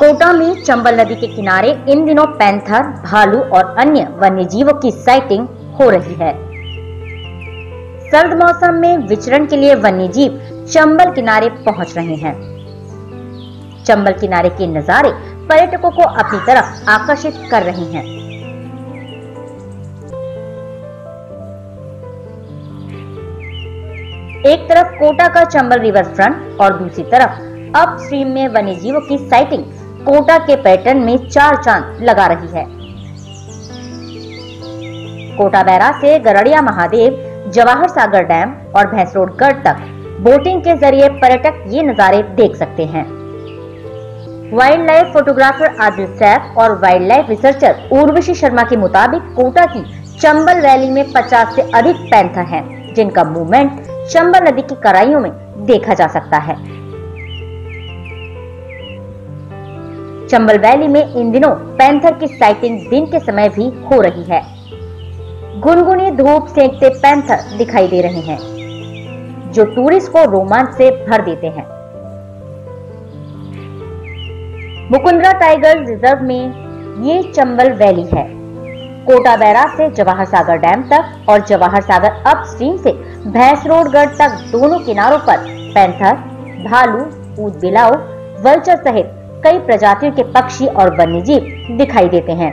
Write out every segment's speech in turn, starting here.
कोटा में चंबल नदी के किनारे इन दिनों पैंथर, भालू और अन्य वन्य जीवों की साइटिंग हो रही है। सर्द मौसम में विचरण के लिए वन्य जीव चंबल किनारे पहुंच रहे हैं। चंबल किनारे के नजारे पर्यटकों को अपनी तरफ आकर्षित कर रहे हैं। एक तरफ कोटा का चंबल रिवर फ्रंट और दूसरी तरफ अप स्ट्रीम में वन्य जीवों की साइटिंग कोटा के पैटर्न में चार चांद लगा रही है। कोटा बैराज से गरड़िया महादेव, जवाहर सागर डैम और भैंसरोडगढ़ तक बोटिंग के जरिए पर्यटक ये नजारे देख सकते हैं। Wildlife photographer Adil Saif और wildlife researcher Urvashi Sharma के मुताबिक कोटा की चंबल वैली में 50 से अधिक पैंथर हैं, जिनका मूवमेंट चंबल नदी की कराइयों में देखा जा सकता है। चंबल वैली में इन दिनों पैंथर की साइटिंग दिन के समय भी हो रही है। गुनगुनी धूप सेंकते पैंथर दिखाई दे रहे हैं, जो टूरिस्ट को रोमांच से भर देते हैं। मुकुंदरा टाइगर रिजर्व में ये चंबल वैली है। कोटा बैराज से जवाहर सागर डैम तक और जवाहर सागर अप स्ट्रीम से भैंसरोडगढ़ तक दोनों किनारों पर पैंथर, भालू, ऊद बिलाव, वल्चर सहित कई प्रजातियों के पक्षी और वन्यजीव दिखाई देते हैं।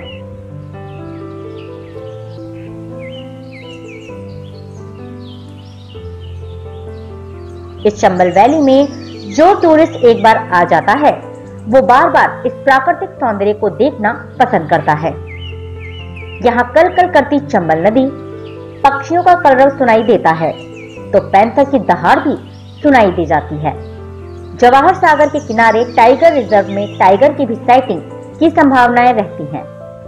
इस चंबल वैली में जो टूरिस्ट एक बार आ जाता है, वो बार बार इस प्राकृतिक सौंदर्य को देखना पसंद करता है। यहाँ कल कल करती चंबल नदी, पक्षियों का कलरव सुनाई देता है तो पैंथर की दहाड़ भी सुनाई दे जाती है। जवाहर सागर के किनारे टाइगर रिजर्व में टाइगर की भी साइटिंग की संभावनाएं रहती हैं।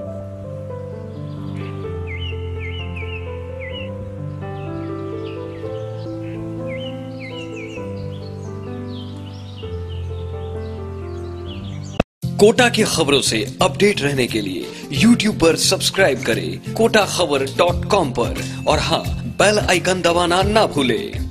कोटा की खबरों से अपडेट रहने के लिए YouTube पर सब्सक्राइब करें kotakhbar.com पर और हाँ, बेल आइकन दबाना ना भूलें।